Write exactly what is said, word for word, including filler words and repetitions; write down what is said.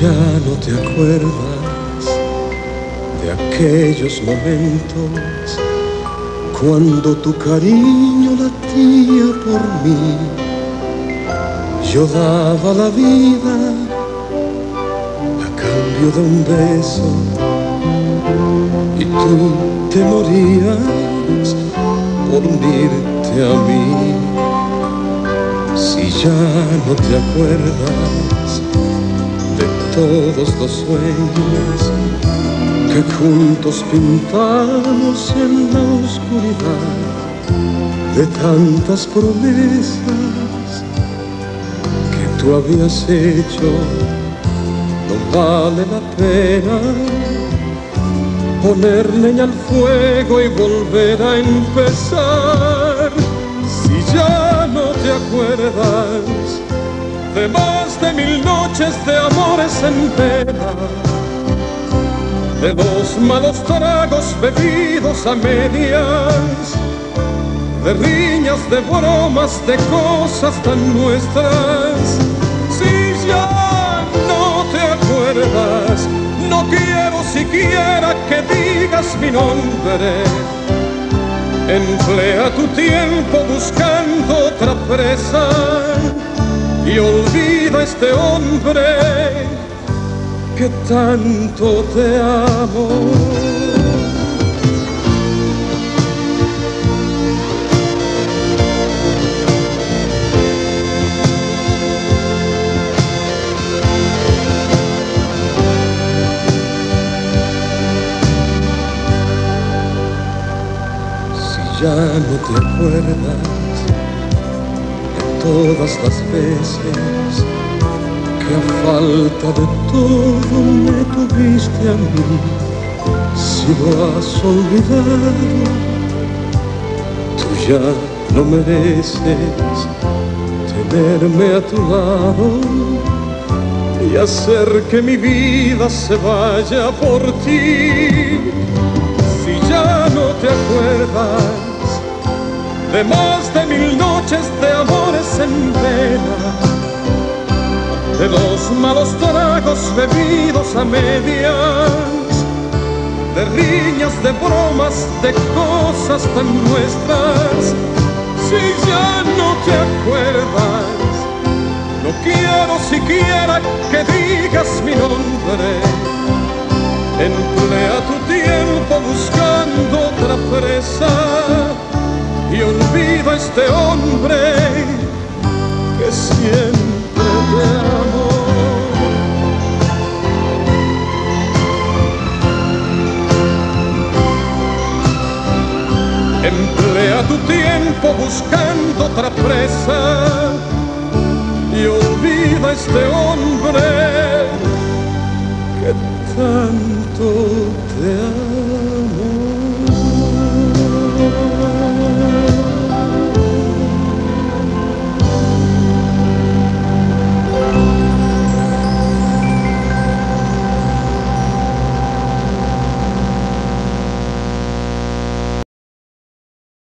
ya no te acuerdas de aquellos momentos cuando tu cariño latía por mí. Yo daba la vida a cambio de un beso y tú te morías por unirte a mí. Si ya no te acuerdas de todos los sueños que juntos pintamos en la oscuridad, de tantas promesas que tú habías hecho, no vale la pena poner leña al fuego y volver a empezar. Si ya no te acuerdas de más de mil noches de amores en pena, de los malos tragos bebidos a medias, de riñas, de bromas, de cosas tan nuestras. Si ya no te acuerdas, no quiero siquiera que digas mi nombre. Emplea tu tiempo buscando otra presa y olvida a este hombre que tanto te amo. Si ya no te acuerdas de todas las veces que a falta de todo me tuviste a mí, si lo has olvidado, tú ya no mereces tenerme a tu lado y hacer que mi vida se vaya por ti. Si ya no te acuerdas de más de mil noches de amores en pena, de los malos tragos bebidos a medias, de riñas, de bromas, de cosas tan nuestras. Si ya no te acuerdas, no quiero siquiera que digas mi nombre. Emplea tu tiempo buscando otra presa y olvida a este hombre que siempre te amo. Emplea tu tiempo buscando otra presa y olvida a este hombre que tanto te amo.